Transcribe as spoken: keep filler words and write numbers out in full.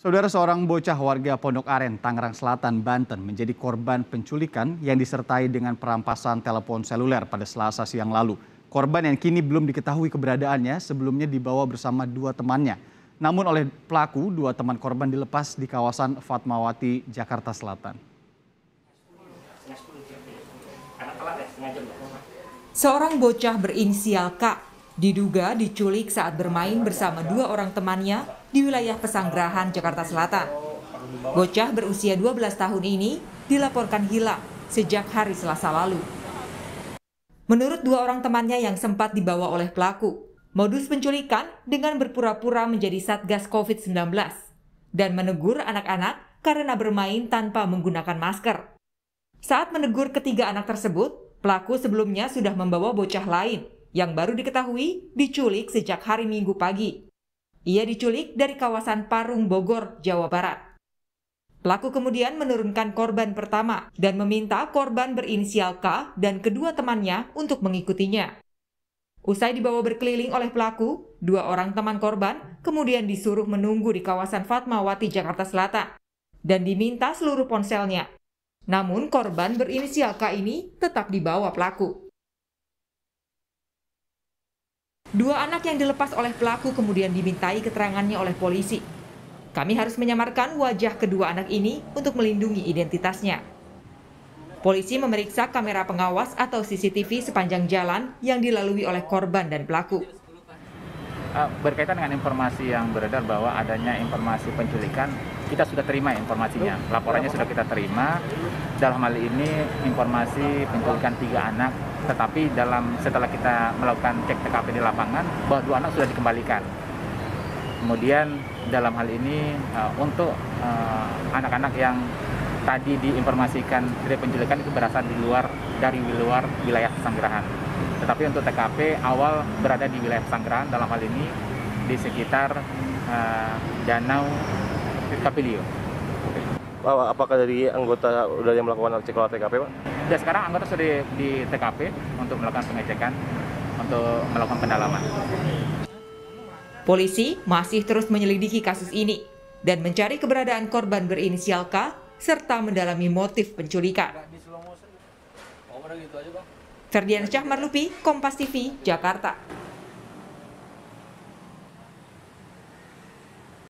Saudara, seorang bocah warga Pondok Aren, Tangerang Selatan, Banten menjadi korban penculikan yang disertai dengan perampasan telepon seluler pada Selasa siang lalu. Korban yang kini belum diketahui keberadaannya sebelumnya dibawa bersama dua temannya. Namun oleh pelaku, dua teman korban dilepas di kawasan Fatmawati, Jakarta Selatan. Seorang bocah berinisial K diduga diculik saat bermain bersama dua orang temannya di wilayah Pesanggerahan, Jakarta Selatan. Bocah berusia dua belas tahun ini dilaporkan hilang sejak hari Selasa lalu. Menurut dua orang temannya yang sempat dibawa oleh pelaku, modus penculikan dengan berpura-pura menjadi Satgas covid sembilan belas dan menegur anak-anak karena bermain tanpa menggunakan masker. Saat menegur ketiga anak tersebut, pelaku sebelumnya sudah membawa bocah lain yang baru diketahui diculik sejak hari Minggu pagi. Ia diculik dari kawasan Parung, Bogor, Jawa Barat. Pelaku kemudian menurunkan korban pertama dan meminta korban berinisial K dan kedua temannya untuk mengikutinya. Usai dibawa berkeliling oleh pelaku, dua orang teman korban kemudian disuruh menunggu di kawasan Fatmawati, Jakarta Selatan dan diminta seluruh ponselnya. Namun korban berinisial K ini tetap dibawa pelaku. Dua anak yang dilepas oleh pelaku kemudian dimintai keterangannya oleh polisi. Kami harus menyamarkan wajah kedua anak ini untuk melindungi identitasnya. Polisi memeriksa kamera pengawas atau C C T V sepanjang jalan yang dilalui oleh korban dan pelaku. Berkaitan dengan informasi yang beredar bahwa adanya informasi penculikan, kita sudah terima informasinya, laporannya sudah kita terima. Dalam hal ini informasi penculikan tiga anak, tetapi dalam setelah kita melakukan cek T K P di lapangan, bahwa dua anak sudah dikembalikan. Kemudian dalam hal ini uh, untuk anak-anak uh, yang tadi diinformasikan dari penculikan itu berasal di luar dari luar wilayah Pesanggerahan. Tetapi untuk T K P awal berada di wilayah Pesanggerahan, dalam hal ini di sekitar uh, Danau Kapilio. Apakah dari anggota sudah yang melakukan cek olah T K P, Pak? Dan sekarang anggota sudah di, di T K P untuk melakukan pengecekan, untuk melakukan pendalaman. Polisi masih terus menyelidiki kasus ini dan mencari keberadaan korban berinisial K serta mendalami motif penculikan. Ferdiansyah Marlupi, Kompas T V, Jakarta.